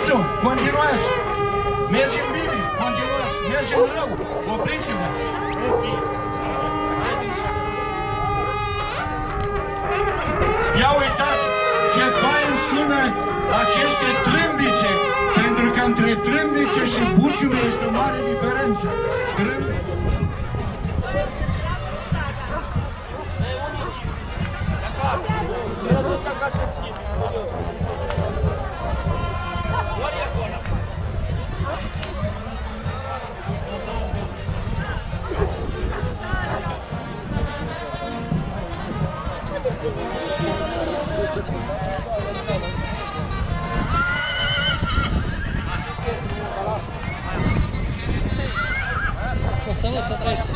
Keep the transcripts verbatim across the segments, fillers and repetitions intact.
știu, continuați. Mergem bine, continuați. Mergem rău, opriți-vă. Ia uitați ce fain sună aceste trâmbițe, pentru că între trâmbițe și buciume este o mare diferență. Trâmbițe. Să lăsă trăiți.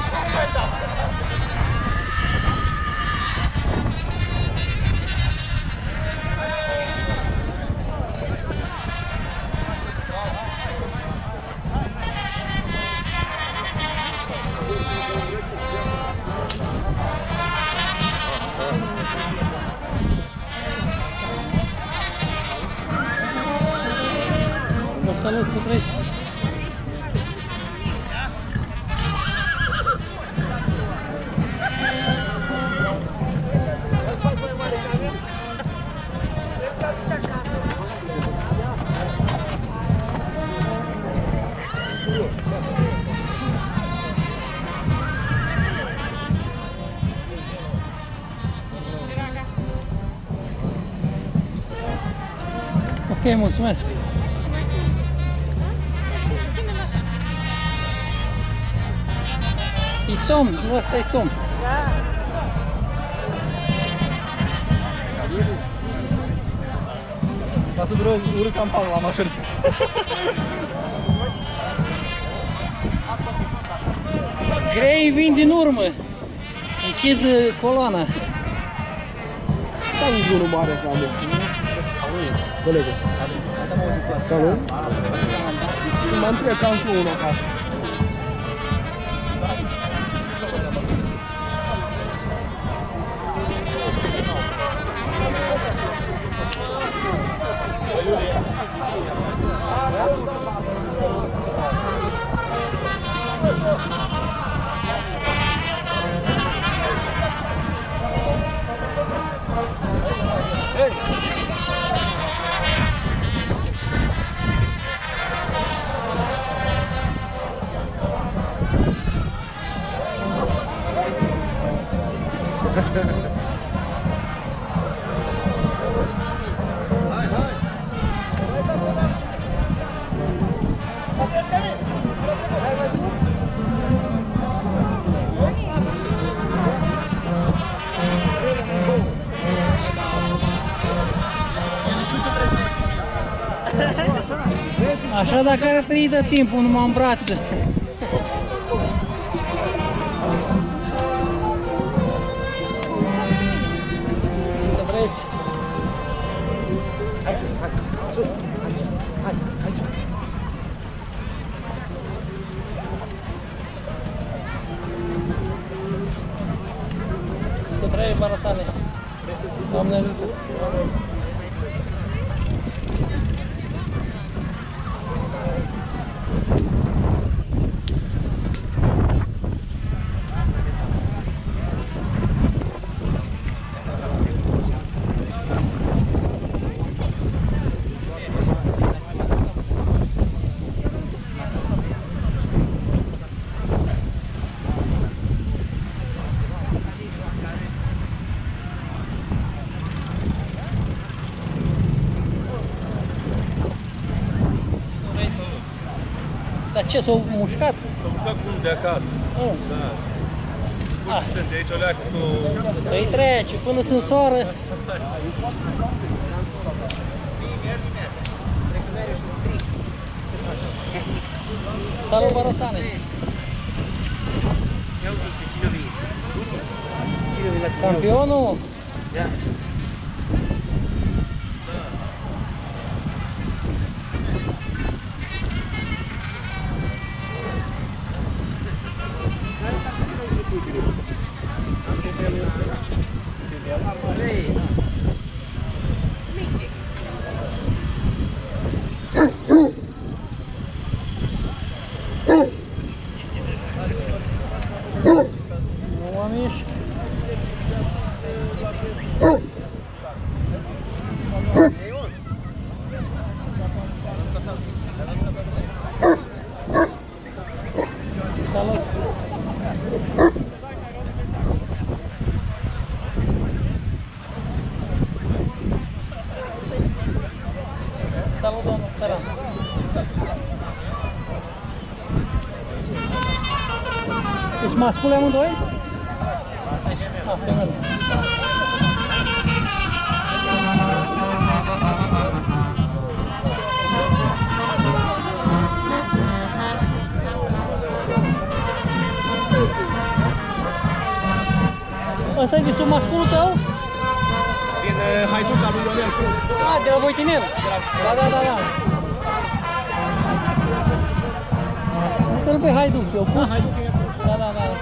Să lăsă trăiți. Ok, mulțumesc! E somn, ăsta e somn. Ca să dură urât cam palma la mașină. Grei vin din urmă. Închid coloana. Stai un zurul mare să avem. Colegă. Salut. M-am trecut cam și unul acasă. Așa dacă ar trăi de timpul, numai în brață. Să vreți? Hai sus, hai sus, hai sus, hai, hai sus. Să trăie Barosane. Doamne ajută! Dar ce, s-au mușcat? S-au mușcat cu unul de acasă. Oh. Da. Ah. Sunt de aici o leacă cu... Păi trece, până sunt soară. Salut, Barosane! Campionul? Da. Hey! Salam. Deci mascule amândoi? Ah, femele. Ăsta e visul masculul tău? Din uh, Haiduca lui Ionel Cruz. Ah, de la Voitinel? Da, da, da, da. Uite-l pe Haiduc, eu pus. Da, da, da.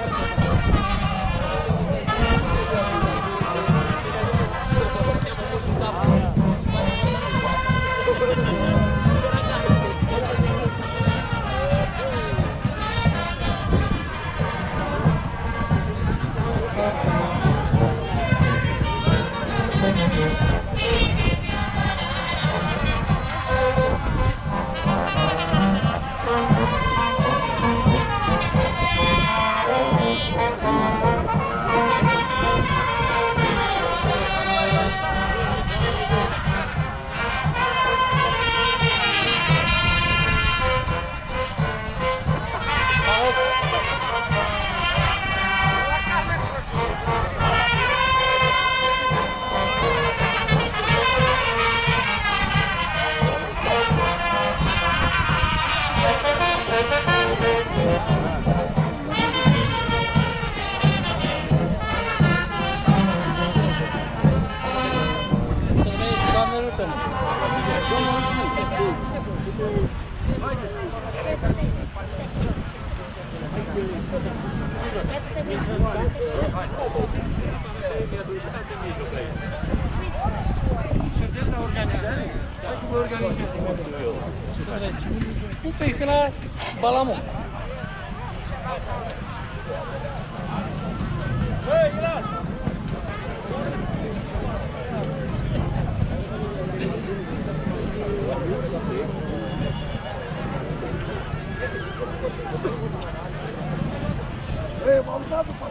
Sunteți la organizare? Hai că vă organizați, mă știu eu. Uite, e la Balamon. Băi, Ilan! Ei, m-am dat după.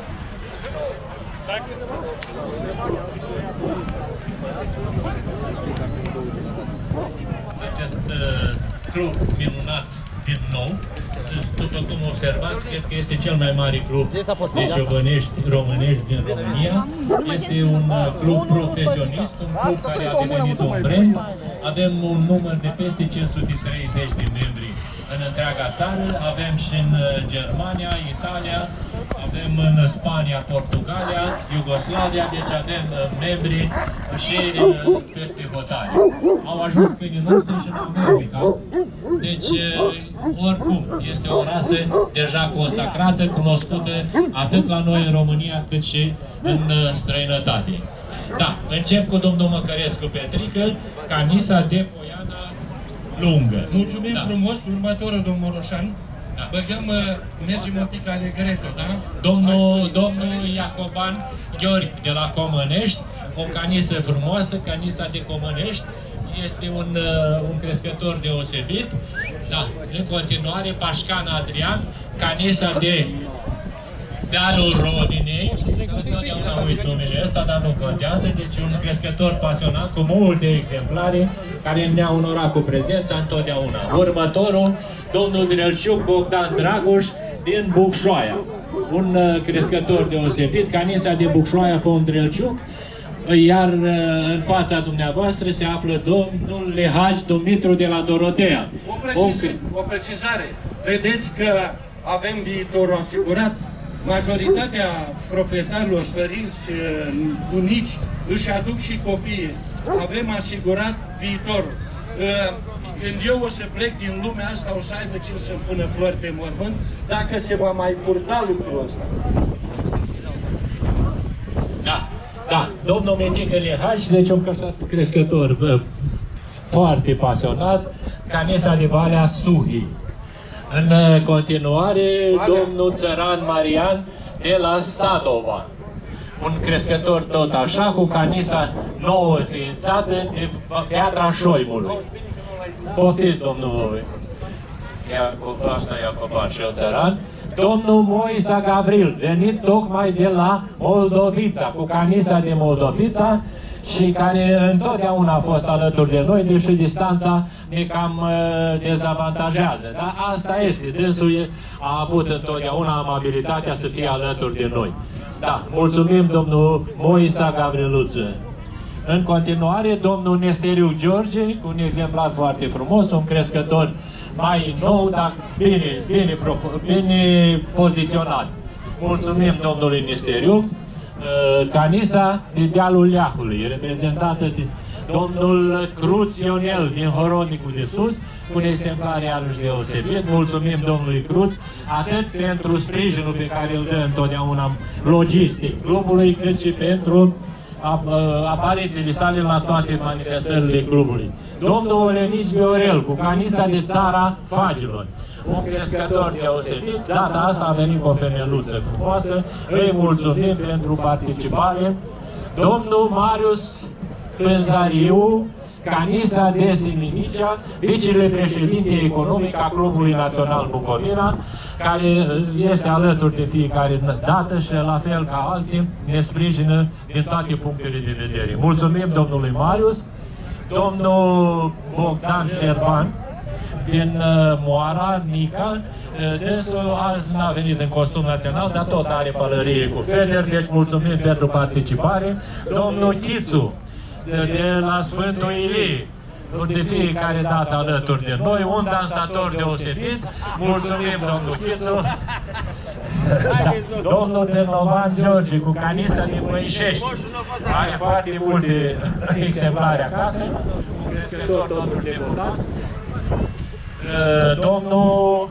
Acest uh, club minunat din nou, după cum observați, cred că este cel mai mare club de ciobănești românești din România. Este un uh, club profesionist, un club care a devenit un brand. Avem un număr de peste cinci sute treizeci de membri în întreaga țară, avem și în Germania, Italia, avem în Spania, Portugalia, Iugoslavia, deci avem membri și peste hotare. Au ajuns câinii noștri și în America. Deci, oricum, este o rasă deja consacrată, cunoscută atât la noi în România, cât și în străinătate. Da, încep cu domnul Măcărescu Petrică, Canisa de Poiana Lungă. Mulțumim da. frumos, următorul domn Moroșan. Da. Băgăm, mergem un pic alegretul, da? Domnul, domnul Iacoban Gheorghe de la Comănești, o canisă frumoasă, canisa de Comănești, este un, un crescător deosebit. Da, în continuare, Pașcan Adrian, canisa de Dealul Rodinei, întotdeauna uit numele ăsta, dar nu contează, deci un crescător pasionat cu multe exemplare care ne-a onorat cu prezența întotdeauna. Următorul, domnul Drelciuc Bogdan Dragoș din Bucșoaia, un crescător deosebit, canisa de Bucșoaia Fond Drelciuc, iar în fața dumneavoastră se află domnul Lehaj Dumitru de la Dorotea. O, preciz, o precizare. Vedeți că avem viitorul asigurat. Majoritatea proprietarilor, părinți, bunici, își aduc și copiii. Avem asigurat viitorul. Când eu o să plec din lumea asta, o să aibă cine să-mi pună flori pe mormânt, dacă se va mai purta lucrul ăsta. Da, da, domnul Metică Lehaj, deci un crescător bă, foarte pasionat, canisa de Valea Suhii. În continuare, domnul Țăran Marian de la Sadova, un crescător tot așa, cu canisa nouă ființată de Piatra Șoimului. Poftiți, domnul asta Iacoban și eu Țăran. Domnul Moisa Gavril, venit tocmai de la Moldovița, cu canisa de Moldovița, și care întotdeauna a fost alături de noi, deși distanța ne cam uh, dezavantajează. Dar asta este, dânsul a avut întotdeauna amabilitatea să fie alături de noi. Da, mulțumim domnul Moisa Gavriluță. În continuare, domnul Nesteriu George, cu un exemplar foarte frumos, un crescător mai nou, dar bine, bine, bine poziționat. Mulțumim domnului Nesteriu. Canisa de dealul Leahului, reprezentată de domnul Cruț Ionel din Horodnicul de Sus, cu un exemplar iarăși deosebit. Mulțumim domnului Cruț, atât pentru sprijinul pe care îl dă întotdeauna logistic clubului, cât și pentru aparițiile sale la toate manifestările clubului. Domnul Olenici Viorel, cu Canisa de Țara Fagilor, un crescător deosebit, data asta a venit cu o femeluță frumoasă, îi mulțumim pentru participare. Domnul Marius Pânzariu, Canisa de Siminicea, vicepreședinte economic a Clubului Național Bucovina, care este alături de fiecare dată și la fel ca alții ne sprijină din toate punctele de vedere. Mulțumim domnului Marius, domnul Bogdan Șerban din uh, Moara, Nica, uh, dânsul azi n-a venit în costum național, dar tot are pălărie cu feder, deci mulțumim pentru participare. Domnul Chițu, de, de la Sfântul Ilie, de fiecare dată alături de noi, un dansator deosebit. Mulțumim domnul Chițu. Da. Domnul Ternovan George, cu Canisa din Băișești, are foarte multe exemplare acasă, un crescător totuși deputat. Domnul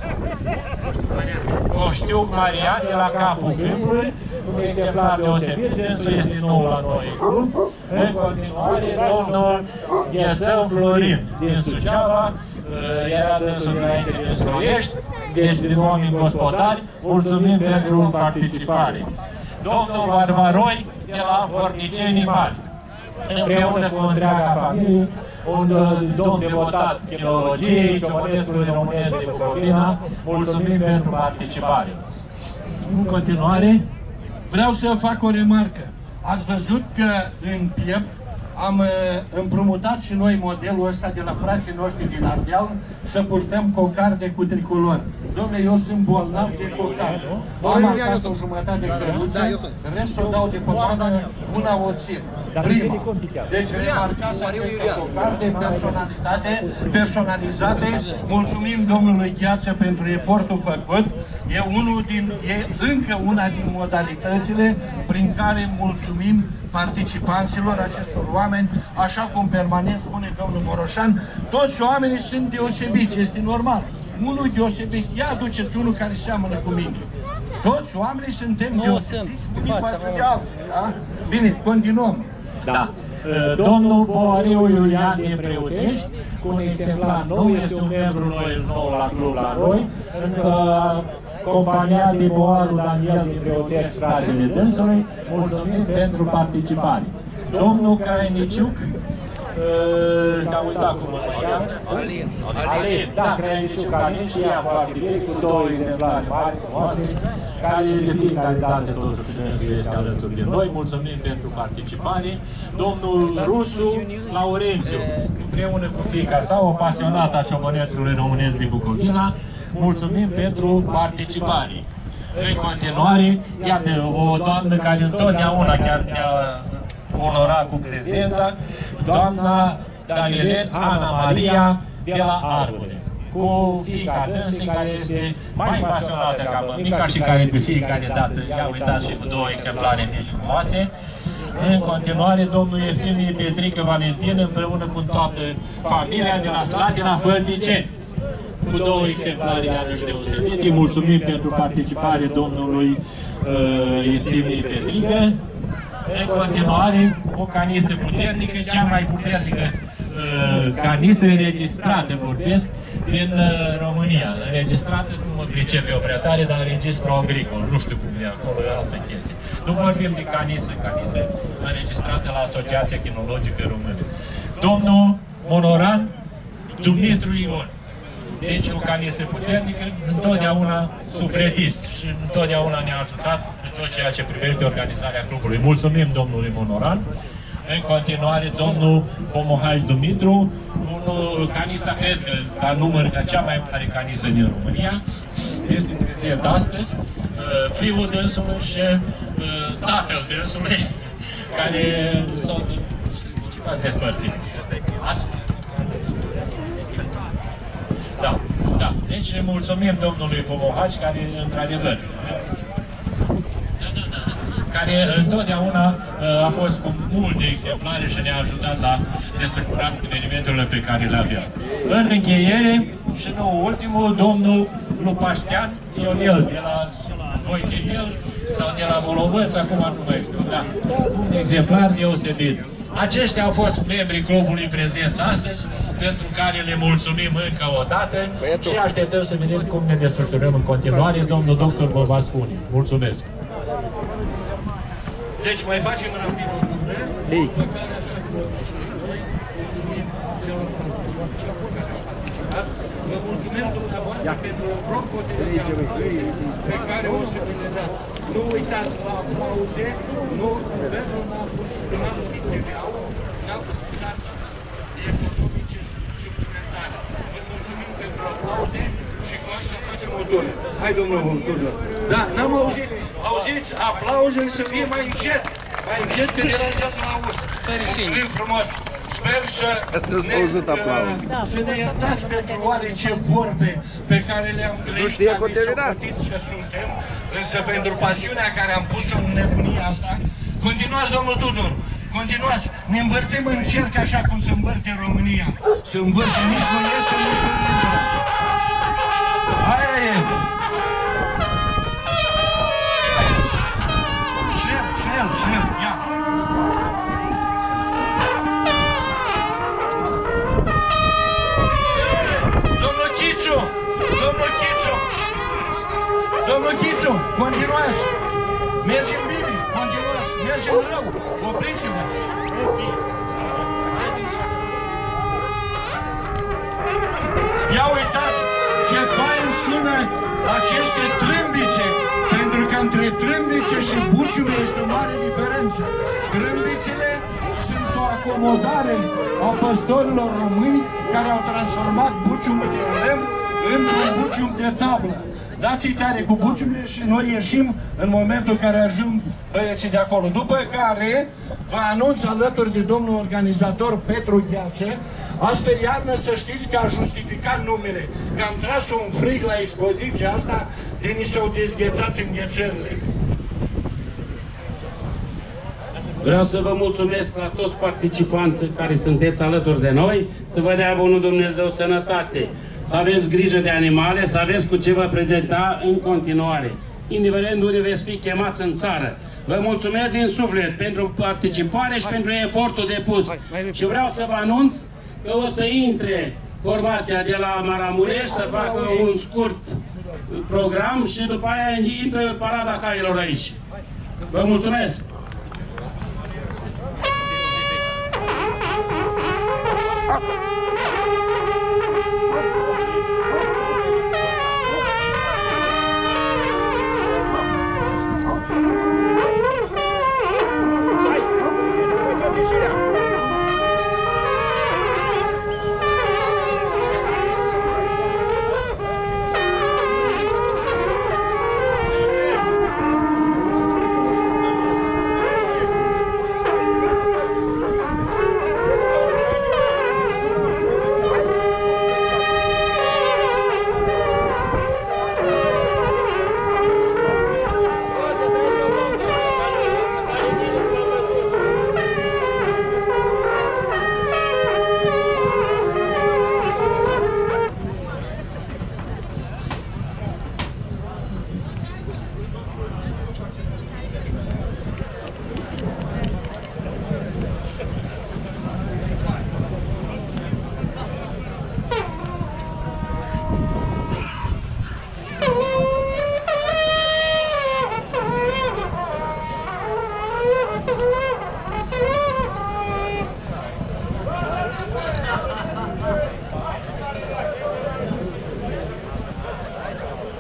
Coștiu Marian de la Capul Câmpului, un exemplar deosebit, dânsul este nou la noi în club. În continuare, domnul Ghețău Florin din Suceava, era dânsul înainte din Stroiești, deci din oameni gospodari, mulțumim pentru participare. Domnul Varvaroi de la Vornicenii Mari, împreună cu întreaga familie, un domn devotat filologiei, Ciobănescului Românesc de Bucovina, mulțumim pentru participare. În continuare, vreau să fac o remarcă. Ați văzut că în piept am împrumutat și noi modelul ăsta de la frații noștri din Ardeal, să purtăm cocarde cu tricolor. Dom'le, eu sunt bolnav de cocarde. Am acasă o jumătate de căruță, restul o dau de pomană, una o țin. Prima. Deci remarcați aceste cocarde personalizate, personalizate. Mulțumim domnului Gheață pentru efortul făcut. E, unul din, e încă una din modalitățile prin care mulțumim participanților, acestor oameni, așa cum permanent spune domnul Moroșan, toți oamenii sunt deosebiți, este normal. Unul deosebit, ia aduceți unul care seamănă cu mine. Toți oamenii suntem deosebiți unii față de alții, da? Bine, continuăm. Da. Domnul Boariu Iulian din Preutești, cu un exemplar nou, este un membru nou la club la noi, încă compania de Boaru Daniel din Preutești, fratele dânsului, mulțumim pentru participare. Domnul Crainiciuc, am uitat cum îl cheamă. Alin. Alin, da, Crainiciuc Alin și ea foarte bine, cu două exemplare mari, frumoase, care de fiecare dată totuși dânsul este alături de noi. Mulțumim pentru participare. Domnul Rusu Laurențiu, împreună cu fiica sa, o pasionată a ciobănețului românesc din Bucovina, mulțumim pentru participare. În continuare, iată, o doamnă care întotdeauna chiar ne-a onorat cu prezența, doamna Danieleț Ana Maria de la Arbore, cu fiica dânsii care este mai pasionată ca mămica și care de fiecare dată i-a uitat și cu două exemplare mici frumoase. În continuare, domnul Eftimie Petrică Valentin împreună cu toată familia de la Slatina Fălticeni, cu două exemplare iarăși deosebite. Mulțumim pentru participare domnului uh, Eftimie Petrică. În continuare, o canisă puternică, cea mai puternică uh, canisă înregistrată, vorbesc, din uh, România. Înregistrată, nu mă pricepe o prea tare, dar în registru agricol, nu știu cum e acolo, e altă chestie. Nu vorbim de canisă, canisă înregistrată la Asociația Chinologică Română. Domnul Monoran Dumitru Ion. Deci o canisă puternică, întotdeauna sufletist și întotdeauna ne-a ajutat în tot ceea ce privește organizarea clubului. Mulțumim domnului Monoran. în continuare domnul Pomohaș Dumitru, unul canisa, cred că la număr ca cea mai mare canisă din România, este prezent astăzi, fiul dânsului și tatăl dânsului, care s-au despărțit. Ați? Da, da. Deci mulțumim domnului Pomohaș, care într-adevăr care întotdeauna a fost cu multe exemplare și ne-a ajutat la desfășurarea evenimentelor pe care le avem. În încheiere, și nu ultimul, domnul Lupaștean Ionel, de la Voitinel sau de la Molovăț, acum nu mai știu, da. Un exemplar deosebit. Aceștia au fost membrii clubului prezenți astăzi, pentru care le mulțumim încă o dată și așteptăm să vedem cum ne desfășurăm în continuare. Domnul doctor vă va spune. Mulțumesc! Deci mai facem rapid o turnă, după care, așa cum obișnuim noi, mulțumim celor celor care au participat. Vă mulțumim dumneavoastră pentru prompotele de aplauze pe care o să le dați. Nu uitați la aplauze, nu, guvernul n-a pus, n-a murit T V A-ul, n-a pus sarcini economice suplimentare. Vă mulțumim pentru aplauze și cu asta facem o turnă. Hai, domnul Tudor. Da, n-am auzit. Auziți, aplauze să fie mai încet, mai încet că deranjează la auz. Mulțumim frumos. Sper să ne, uh, să ne iertați pentru oarece vorbe pe care le-am grăit ca nesocotiți că suntem, însă pentru pasiunea care am pus-o în nebunia asta. Continuați, domnul Tudor, continuați. Ne învârtim în cerc așa cum se învârte România. Se învârte, nici nu iese, nici nu intră. Aia e. Șnel, șnel, ia! Domnul Chițu! Domnul Chițu! Domnul Chițu, continuați! Mergem bine, continuați! Mergem rău! Opriți-vă! Ia uitați ce fain sună aceste trâmbițe! Pentru că între trâmbițe și buciume este o mare diferență. Trâmbițele sunt o acomodare a păstorilor români care au transformat buciumul de lemn într-un bucium de tablă. Dați-i tare cu buciumele și noi ieșim în momentul în care ajung băieții de acolo. După care vă anunț alături de domnul organizator Petru Gheață, astă iarnă să știți că a justificat numele, că am tras un frig la expoziția asta de ni s-au dezghețat înghețările. Vreau să vă mulțumesc la toți participanții care sunteți alături de noi, să vă dea bunul Dumnezeu sănătate, să aveți grijă de animale, să aveți cu ce vă prezenta în continuare, indiferent unde veți fi chemați în țară. Vă mulțumesc din suflet pentru participare și pentru efortul depus. Și vreau să vă anunț că o să intre formația de la Maramureș să facă un scurt program și după aia intră parada cailor aici. Vă mulțumesc!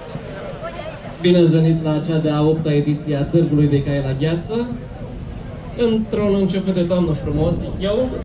Bine ați venit la cea de-a opta ediție a Târgului de Cai la Gheață. într-un început de toamnă frumos, zic eu.